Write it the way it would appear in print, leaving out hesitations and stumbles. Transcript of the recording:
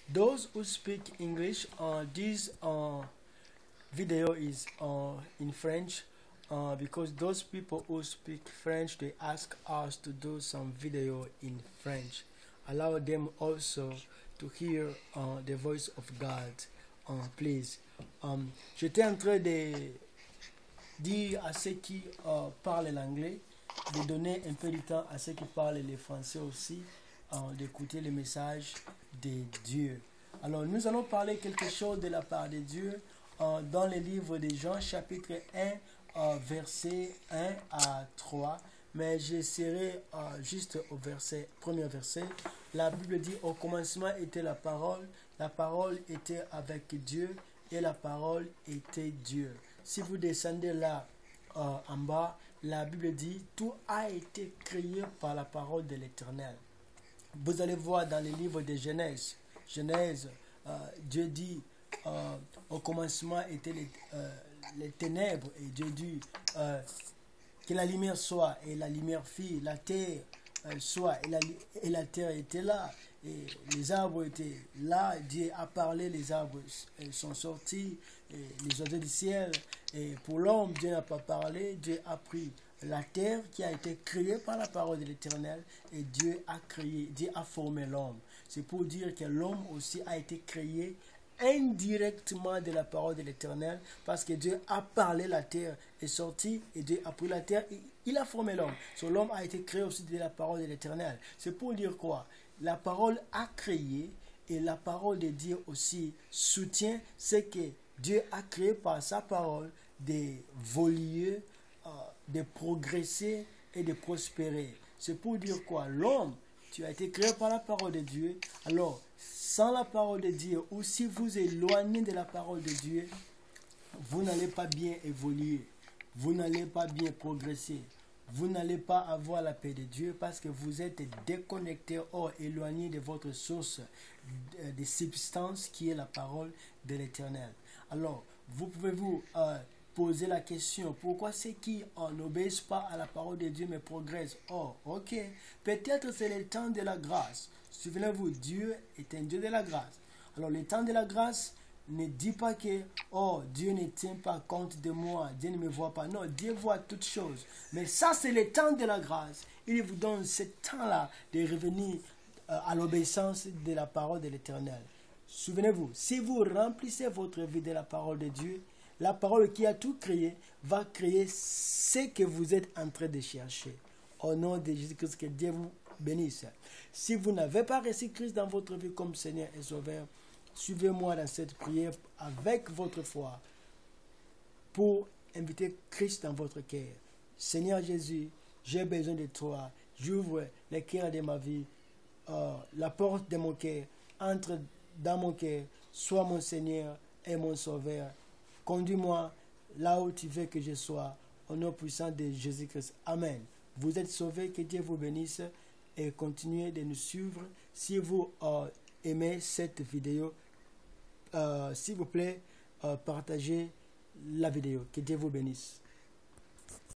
Those who speak English, this video is in French, because those people who speak French, they ask us to do some video in French. Allow them also to hear the voice of God. Please. J'étais en train de dire à ceux qui parlent l'anglais de donner un peu de temps à ceux qui parlent le français aussi, d'écouter le message de Dieu. Alors nous allons parler quelque chose de la part de Dieu dans le livre de Jean chapitre 1 verset 1 à 3, mais je serai juste au premier verset. La Bible dit: au commencement était la parole était avec Dieu et la parole était Dieu. Si vous descendez là en bas, la Bible dit: tout a été créé par la parole de l'Éternel. Vous allez voir dans le livre de Genèse, Dieu dit au commencement étaient les ténèbres, et Dieu dit que la lumière soit, et la lumière fit, la terre soit, et la terre était là, et les arbres étaient là. Dieu a parlé, les arbres sont sortis, et les oiseaux du ciel. Et pour l'homme, Dieu n'a pas parlé. Dieu a pris la terre qui a été créée par la parole de l'Éternel, et Dieu a formé l'homme. C'est pour dire que l'homme aussi a été créé indirectement de la parole de l'Éternel, parce que Dieu a parlé, la terre est sortie, et Dieu a pris la terre et il a formé l'homme. So, l'homme a été créé aussi de la parole de l'Éternel. C'est pour dire quoi? La parole a créé, et la parole de Dieu aussi soutient ce que Dieu a créé par sa parole, d'évoluer, de progresser et de prospérer. C'est pour dire quoi? L'homme, tu as été créé par la parole de Dieu. Alors, sans la parole de Dieu, ou si vous éloignez de la parole de Dieu, vous n'allez pas bien évoluer, vous n'allez pas bien progresser, vous n'allez pas avoir la paix de Dieu, parce que vous êtes déconnecté, or éloigné de votre source de substance qui est la parole de l'Éternel. Alors, vous pouvez vous poser la question: pourquoi ceux qui n'obéissent pas à la parole de Dieu mais progressent? Oh, ok, peut-être c'est le temps de la grâce. Souvenez-vous, Dieu est un Dieu de la grâce. Alors le temps de la grâce ne dit pas que Dieu ne tient pas compte de moi, Dieu ne me voit pas. Non, Dieu voit toutes choses. Mais ça, c'est le temps de la grâce. Il vous donne ce temps-là de revenir à l'obéissance de la parole de l'Éternel. Souvenez-vous, si vous remplissez votre vie de la parole de Dieu, la parole qui a tout créé va créer ce que vous êtes en train de chercher. Au nom de Jésus-Christ, que Dieu vous bénisse. Si vous n'avez pas reçu Christ dans votre vie comme Seigneur et Sauveur, suivez-moi dans cette prière avec votre foi pour inviter Christ dans votre cœur. Seigneur Jésus, j'ai besoin de toi. J'ouvre le cœur de ma vie, la porte de mon cœur. Entre dans mon cœur, sois mon Seigneur et mon Sauveur. Conduis-moi là où tu veux que je sois, au nom puissant de Jésus-Christ. Amen. Vous êtes sauvés, que Dieu vous bénisse, et continuez de nous suivre. Si vous aimez cette vidéo, s'il vous plaît, partagez la vidéo. Que Dieu vous bénisse.